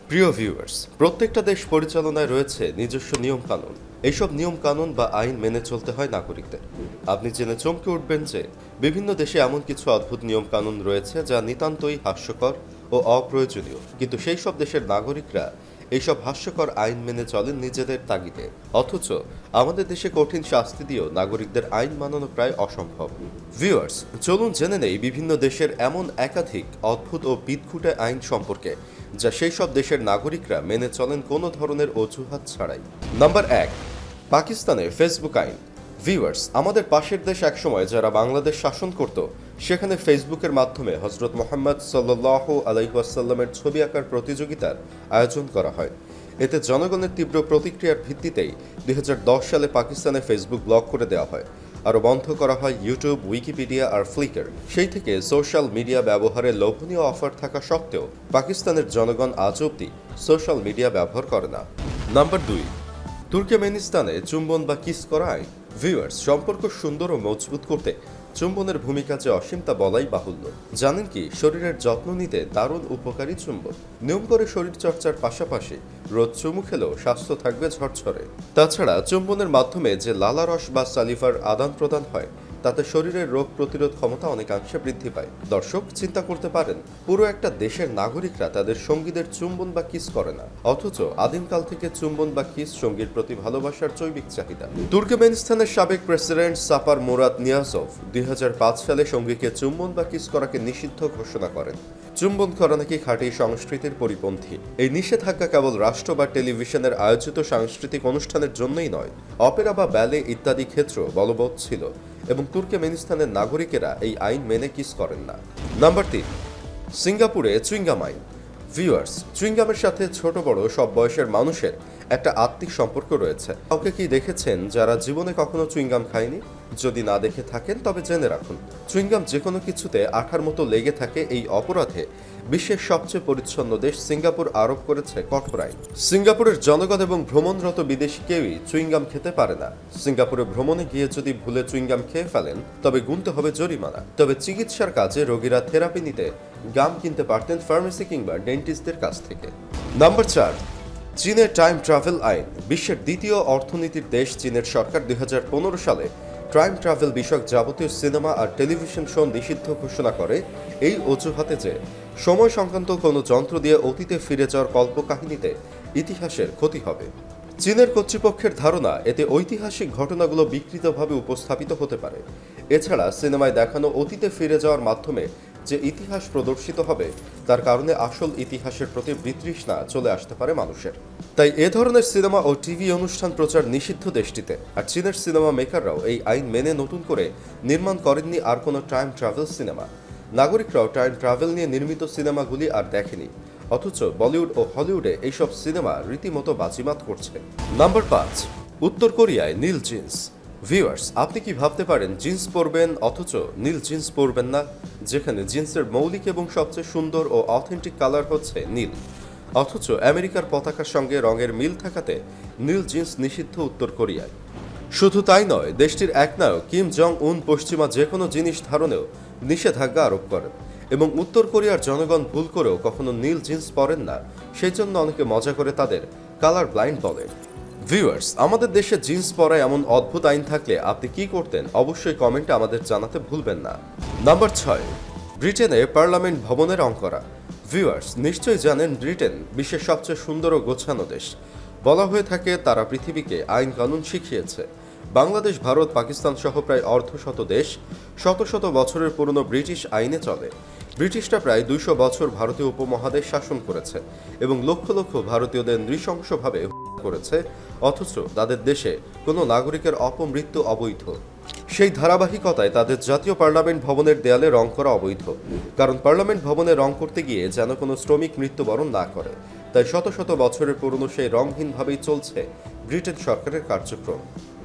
প্রিয় ভিউয়ার্স, প্রত্যেকটা দেশ পরিচালনায় রয়েছে নিজস্ব নিয়ম কানুন। এইসব নিয়ম কানুন বা আইন মেনে চলতে হয় নাগরিকদের। আপনি জেনে চমকে উঠবেন যে বিভিন্ন দেশে এমন কিছু অদ্ভুত নিয়ম কানুন রয়েছে যা নিতান্তই হাস্যকর ও অপ্রয়োজনীয়, কিন্তু সেই সব দেশের নাগরিকরা এইসব হাস্যকর আইন মেনে চলেন নিজেদের তাগিদে। অথচ আমাদের দেশে কঠিন শাস্তি দিয়েও নাগরিকদের আইন মানানো প্রায় অসম্ভব। ভিউয়ার্স, চলুন জেনে নেই বিভিন্ন দেশের এমন একাধিক অদ্ভুত ও বিদঘুটে আইন সম্পর্কে যা সেই সব দেশের নাগরিকরা মেনে চলেন কোনো ধরনের অজুহাত ছাড়াই। নাম্বার 1, পাকিস্তানের ফেসবুক আইন। ভিউয়ার্স, আমাদের পাশের দেশ একসময় যারা বাংলাদেশ শাসন করত, সেখানে ফেসবুকের মাধ্যমে হযরত মুহাম্মদ সাল্লাল্লাহু আলাইহি ওয়াসাল্লামের ছবি আঁকার প্রতিযোগিতার আয়োজন করা হয়। এতে জনগণের তীব্র প্রতিক্রিয়ার ভিত্তিতেই 2010 সালে পাকিস্তানে ফেসবুক ব্লক করে দেওয়া হয়। আরও বন্ধ করা হয় ইউটিউব, উইকিপিডিয়া আর ফ্লিকার। সেই থেকে সোশ্যাল মিডিয়া ব্যবহারে লোভনীয় অফার থাকা সত্ত্বেও পাকিস্তানের জনগণ আজ অবধি সোশ্যাল মিডিয়া ব্যবহার করে না। নাম্বার 2, তুর্কমেনিস্তানে চুম্বন বা কিস করা আইন। ভিউয়ার্স, সম্পর্ক সুন্দর ও মজবুত করতে চুম্বনের ভূমিকা যে অসীম তা বলাই বাহুল্য। জানেন কি, শরীরের যত্ন নিতে দারুণ উপকারী চুম্বন। নিয়ম করে শরীরচর্চার পাশাপাশি রোজ চুমু খেলেও স্বাস্থ্য থাকবে ঝরঝরে। তাছাড়া চুম্বনের মাধ্যমে যে লালারস বা সালিভার আদান প্রদান হয়, তাতে শরীরের রোগ প্রতিরোধ ক্ষমতা অনেকাংশে বৃদ্ধি পায়। দর্শক, চিন্তা করতে পারেন, পুরো একটা দেশের নাগরিকরা তাদের সঙ্গীদের চুম্বন বা কিস করে না, অথচ আদিমকাল থেকে চুম্বন বা কিস সঙ্গীর প্রতি ভালোবাসার জৈবিক চাহিদা। তুর্কমেনিস্তানের সাবেক প্রেসিডেন্ট সাপার মুরাদ নিয়াজভ 2005 সালে সঙ্গীকে চুম্বন বা কিস করাকে নিষিদ্ধ ঘোষণা করেন। চুম্বন করা নাকি খাঁটি সংস্কৃতির পরিপন্থী। এই নিষেধাজ্ঞা কেবল রাষ্ট্র বা টেলিভিশনের আয়োজিত সাংস্কৃতিক অনুষ্ঠানের জন্যই নয়, অপেরা বা ব্যালে ইত্যাদি ক্ষেত্র বলবৎ ছিল এবং তুর্কমেনিস্তানের নাগরিকেরা এই আইন মেনে কিস করেন না। নাম্বার 3, সিঙ্গাপুরে চুইংগাম আইন। ভিউয়ার্স, চুইংগামের সাথে ছোট বড় সব বয়সের মানুষের একটা আত্মিক সম্পর্ক রয়েছে। কাউকে কি দেখেছেন যারা জীবনে কখনো চুইংগাম খায়নি? যদি না দেখে থাকেন তবে জেনে রাখুন, চুইংগাম যে কোনো কিছুতে আঠার মতো লেগে থাকে। এই অপরাধে বিশ্বের সবচেয়ে পরিচ্ছন্ন দেশ সিঙ্গাপুর আরোপ করেছে কঠোর আইন। সিঙ্গাপুরের জনগণ এবং ভ্রমণরত বিদেশি কেউই চুইংগাম খেতে পারে না। সিঙ্গাপুরে ভ্রমণে গিয়ে যদি ভুলে চুইংগাম খেয়ে ফেলেন তবে গুনতে হবে জরিমানা। তবে চিকিৎসার কাজে রোগীরা থেরাপি নিতে গাম কিনতে পারতেন ফার্মেসি কিংবা ডেন্টিস্টদের কাছ থেকে। নাম্বার 4, চীনের টাইম ট্রাভেল আইন। বিশ্বের দ্বিতীয় অর্থনীতির দেশ চীনের সরকার 2015 সালে টাইম ট্রাভেল বিষয়ক যাবতীয় সিনেমা আর টেলিভিশন শো নিষিদ্ধ ঘোষণা করে এই অজুহাতে যে সময় সংক্রান্ত কোনো যন্ত্র দিয়ে অতীতে ফিরে যাওয়ার কল্পকাহিনীতে ইতিহাসের ক্ষতি হবে। চীনের কর্তৃপক্ষের ধারণা, এতে ঐতিহাসিক ঘটনাগুলো বিকৃতভাবে উপস্থাপিত হতে পারে। এছাড়া সিনেমায় দেখানো অতীতে ফিরে যাওয়ার মাধ্যমে যে ইতিহাস প্রদর্শিত হবে, তার কারণে আসল ইতিহাসের প্রতি বিতৃষ্ণা চলে আসতে পারে মানুষের। তাই এ ধরনের সিনেমা ও টিভি অনুষ্ঠান প্রচার নিষিদ্ধ দেশটিতে। আর চীনের সিনেমা মেকাররাও এই আইন মেনে নতুন করে নির্মাণ করেননি আর কোনো টাইম ট্রাভেল সিনেমা। নাগরিকরাও টাইম ট্রাভেল নিয়ে নির্মিত সিনেমাগুলি আর দেখেনি, অথচ বলিউড ও হলিউডে এইসব সিনেমা রীতিমতো বাজিমাত করছে। নাম্বার 5, উত্তর কোরিয়ায় নীল জিন্স। ভিউয়ার্স, আপনি কি ভাবতে পারেন জিন্স পরবেন অথচ নীল জিন্স পরবেন না, যেখানে জিন্সের মৌলিক এবং সবচেয়ে সুন্দর ও অথেন্টিক কালার হচ্ছে নীল। অথচ আমেরিকার পতাকার সঙ্গে রঙের মিল থাকাতে নীল জিন্স নিষিদ্ধ উত্তর কোরিয়ায়। শুধু তাই নয়, দেশটির একনায়ক কিম জং উন পশ্চিমা যে কোনো জিনিস ধারণেও নিষেধাজ্ঞা আরোপ করেন এবং উত্তর কোরিয়ার জনগণ ভুল করেও কখনো নীল জিন্স পরেন না, সেই জন্য অনেকে মজা করে তাদের কালার ব্লাইন্ড বলেন। ভিউয়ার্স, আমাদের দেশে জিন্স পরায় এমন অদ্ভুত আইন থাকলে আপনি কি করতেন অবশ্যই কমেন্টে আমাদের জানাতে ভুলবেন না। নাম্বার 6, ব্রিটেনে পার্লামেন্ট ভবনে রং করা। ভিউয়ার্স, নিশ্চয়ই জানেন ব্রিটেন বিশ্বের সবচেয়ে সুন্দর ও গোছানো দেশ। বলা হয়ে থাকে তারা পৃথিবীকে আইন কানুন শিখিয়েছে। বাংলাদেশ, ভারত, পাকিস্তান সহ প্রায় অর্ধশত দেশ শত শত বছরের পুরনো ব্রিটিশ আইনে চলে। ব্রিটিশরা প্রায় 200 বছর ভারতীয় উপমহাদেশ শাসন করেছে এবং লক্ষ লক্ষ ভারতীয়দের নৃশংসভাবে করেছে, অথচ তাদের দেশে কোনো নাগরিকের অপমৃত্যু অবৈধ। সেই ধারাবাহিকতায় তাদের জাতীয় পার্লামেন্ট ভবনের দেয়ালে রং করা অবৈধ, কারণ পার্লামেন্ট ভবনে রং করতে গিয়ে যেন কোনো শ্রমিক মৃত্যুবরণ না করে। তাই শত শত বছরের পুরনো সেই রংহীনভাবেই চলছে ব্রিটেন সরকারের কার্যক্রম।